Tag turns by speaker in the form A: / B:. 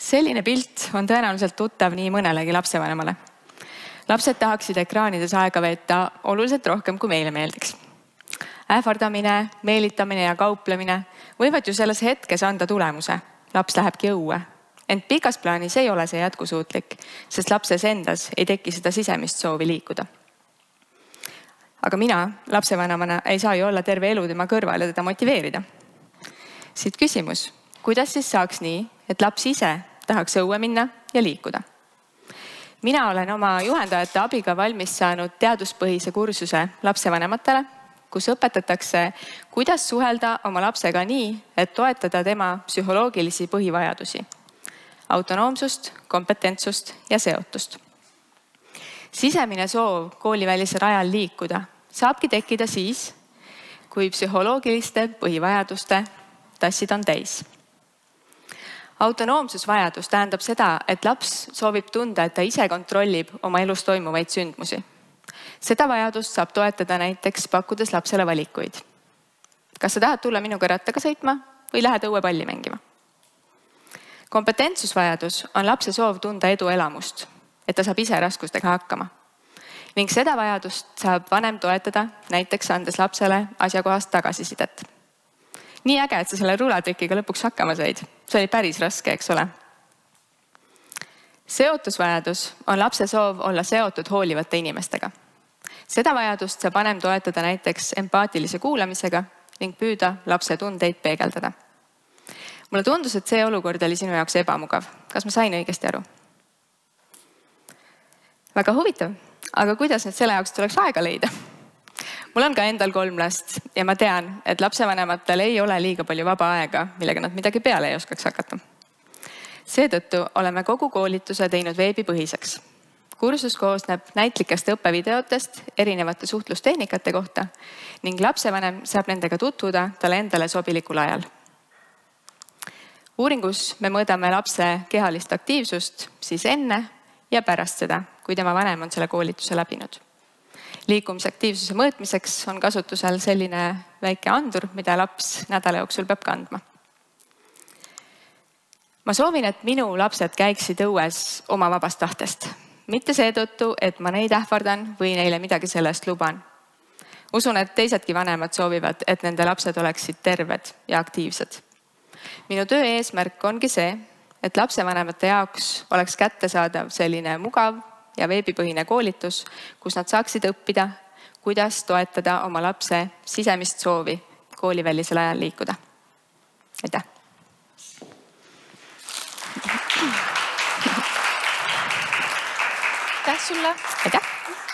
A: Selline pilt on tõenäoliselt tuttav nii mõnelegi lapsevanemale. Lapsed tahaksid ekraanides aega veeta oluliselt rohkem, kui meile meeldiks. Ähvardamine, meelitamine ja kauplemine võivad ju selles hetkes anda tulemuse. Laps lähebki õue. Ent pikas plaanis ei ole see jätkusuutlik, sest lapses endas ei teki seda sisemist soovi liikuda. Aga mina lapsevanemana ei saa ju olla terve elu tema kõrval ja teda motiveerida. Siit küsimus, kuidas siis saaks nii, et laps ise tahaks õue minna ja liikuda? Mina olen oma juhendajate abiga valmis saanud teaduspõhise kursuse lapsevanematele, kus õpetatakse, kuidas suhelda oma lapsega nii, et toetada tema psühholoogilisi põhivajadusi. Autonoomsust, kompetentsust ja seotust. Sisemine soov koolivälisel ajal liikuda saabki tekkida siis, kui psühholoogiliste põhivajaduste tassid on täis. Autonoomsusvajadus tähendab seda, et laps soovib tunda, et ta ise kontrollib oma elus toimuvaid sündmusi. Seda vajadust saab toetada näiteks pakkudes lapsele valikuid. Kas sa tahad tulla minuga rattaga sõitma või lähed õue palli mängima? Kompetentsusvajadus on lapse soov tunda eduelamust, et ta saab ise raskustega hakkama. Ning seda vajadust saab vanem toetada näiteks andes lapsele asjakohast tagasisidet. Nii äge, et sa selle rulatrikiga lõpuks hakkama said. See oli päris raske, eks ole. Seotusvajadus on lapse soov olla seotud hoolivate inimestega. Seda vajadust saab vanem toetada näiteks empaatilise kuulamisega ning püüda lapse tundeid peegeldada. Mulle tundus, et see olukord oli sinu jaoks ebamugav. Kas ma sain õigesti aru? Väga huvitav, aga kuidas nüüd selle jaoks tuleks aega leida? Mul on ka endal 3 last ja ma tean, et lapsevanematel ei ole liiga palju vaba aega, millega nad midagi peale ei oskaks hakata. Seetõttu oleme kogu koolituse teinud veebipõhiseks. Kursus koosneb näitlikest õppevideotest erinevate suhtlustehnikate kohta ning lapsevanem saab nendega tutvuda talle endale sobilikul ajal. Uuringus me mõõdame lapse kehalist aktiivsust siis enne ja pärast seda, kui tema vanem on selle koolituse läbinud. Liikumisaktiivsuse mõõtmiseks on kasutusel selline väike andur, mida laps nädala jooksul peab kandma. Ma soovin, et minu lapsed käiksid õues oma vabast tahtest. Mitte seetõttu, et ma neid ähvardan või neile midagi sellest luban. Usun, et teisedki vanemad soovivad, et nende lapsed oleksid terved ja aktiivsed. Minu töö eesmärk ongi see, et lapsevanemate jaoks oleks kättesaadav selline mugav ja veebipõhine koolitus, kus nad saaksid õppida, kuidas toetada oma lapse sisemist soovi koolivälisel ajal liikuda. Aitäh!
B: Aitäh sulle!
A: Aitäh!